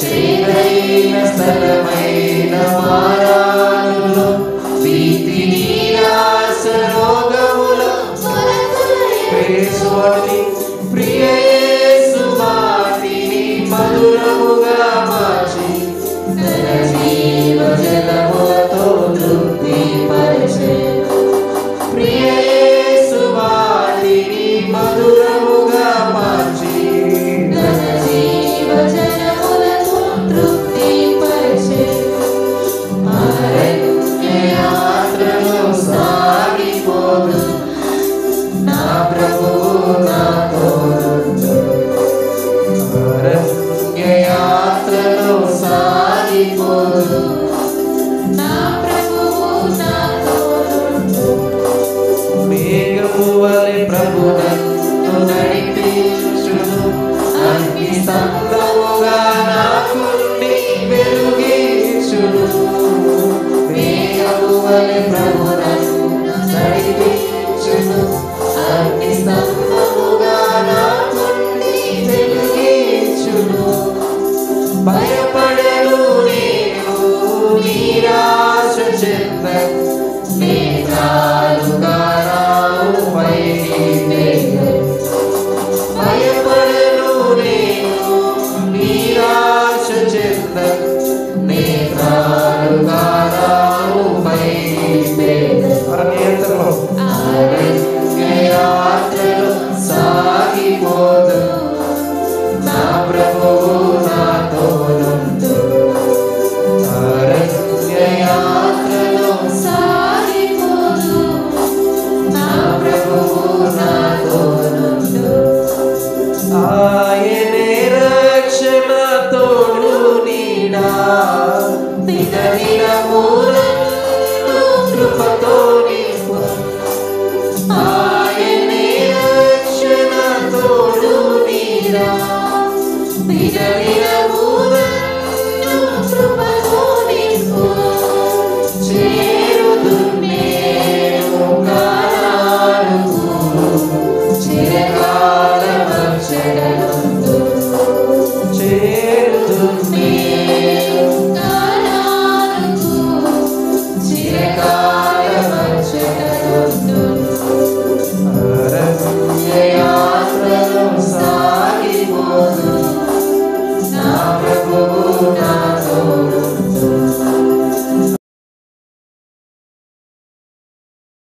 చేదైన స్థలమైన మారానులో భీతి నిరాశ రోగముల యేసుని ప్రియ యేసు మాటిని మధురముగా మార్చి తన జీవ జలములతో తృప్తి పరిచే ప్రియ యేసు మాటిని మధురముగా మార్చి తన జీవ జలములతో తృప్తి పరిచే అరణ్య యాత్రలో సాగిపోదు నా ప్రభువు నాతో అరణ్య యాత్రలో సాగిపోదు నా ప్రభువు నాతో మేఘము వలె ప్రభు నన్ను నడిపించును అగ్ని స్తంభముగా నాకుండి వెలుగించును మేఘము వలె ప్రభు నన్ను నడిపించును అగ్ని స్తంభముగా నాకుండి వెలుగించును భయపడను నేను నిరాశ చెందను నేత్రాలుగా నాపై భయపడను నేను నిరాశ చెందను నేత్రాలుగా నాపై యాత్రలో సాగిపోదు నా ప్రభువు నాతో అరణ్య యాత్రలో సాగిపోదు నా ప్రభువు నాతో ఆయనే రక్షణ తోడు నీడా దినదినములను కృపతో నింపు ఆయనే రక్షణ తోడు నీడా దినదినములను కృపతో నింపు చేరుదున్నేను కానానుకు చిరకాల మచ్చడనుందు చేరుదున్నేను కానానుకు చిరకాల మచ్చడనుందు అరణ్య యాత్రలో సాగిపోదు నా ప్రభువు నాతో